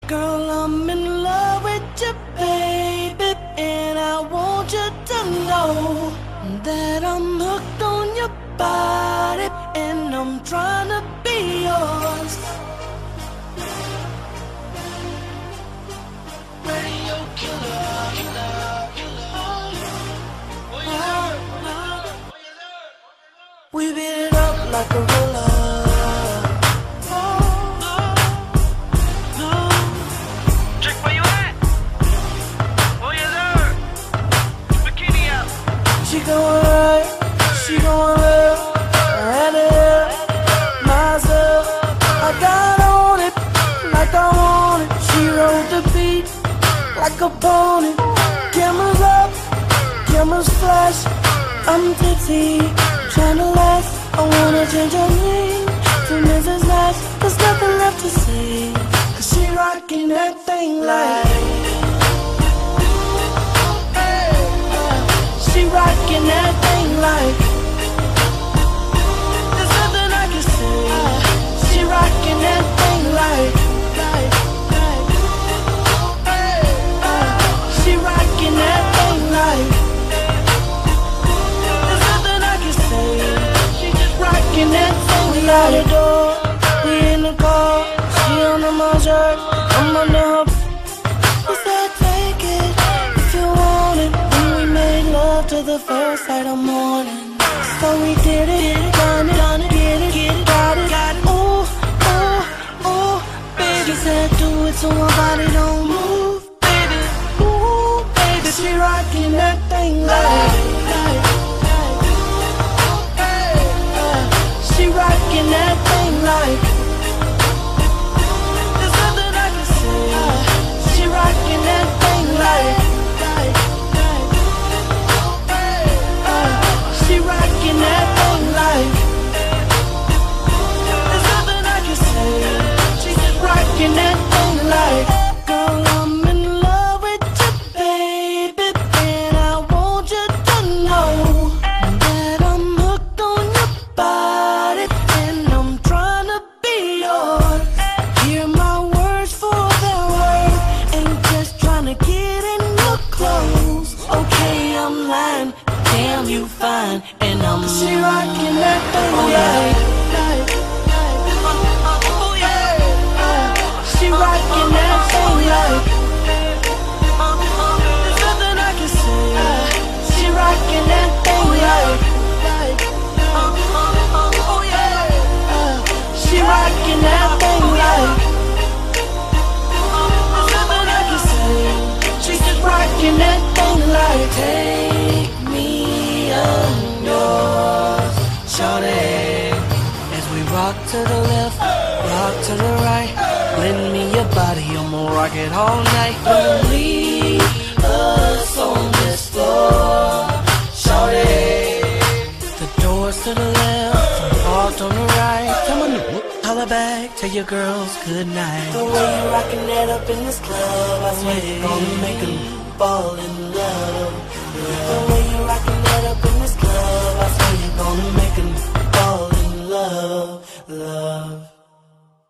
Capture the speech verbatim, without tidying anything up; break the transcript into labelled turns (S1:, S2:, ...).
S1: Girl, I'm in love with you, baby, and I want you to know that I'm hooked on your body, and I'm trying to be yours. Radio killer, killer, killer. We beat it up like a roller. She gon' right, she gon' left, and it, myself, I got on it, like I want it. She rode the beat, like a pony. Cameras up, cameras flash, I'm tipsy, tryna last. I wanna change her name to Missus Nash. There's nothing left to say, cause she rockin' that thing like. She rockin' that thing like. There's nothing I can say. She rockin' that thing like. She rockin' that thing like. There's nothing I can say. She just rockin' that thing like. We out the door, we in the car. She under my shirt, I'm under her. We said take it if you want it. To the first light of morning, so we did it, done it, done it, get it, get it, got it, got it. Ooh, ooh, ooh, baby said do it so my body don't move, baby. Ooh, baby, she rockin' that thing like, like, like. She rockin' that thing like. There's nothing I can say. She rockin' that thing like. She rockin' that thing like. There's nothing I can say. She just rockin' that thing like. Girl, I'm in love with you, baby, and I want you to know that I'm hooked on your body, and I'm tryna be yours. Hear my words for their word, ain't just tryna get in your clothes. Okay, I'm lying. Damn, you fine, and I'm. She rockin' that thing like, like, like, oh yeah. She rockin' that thing like. There's nothing I can say. She rockin' that thing like, like, oh yeah. She rockin' that thing like. There's nothing I can say. She's just rockin' that thing like. Take yours, shawty. As we rock to the left, rock to the right, lend me your body, I'ma rock it all night. Don't leave us on this floor, shawty. The doors to the left, parked on the right. Come on, holla back, tell your girls good night. The way you rockin' that up in this club, I swear it's gonna make them fall in love. The way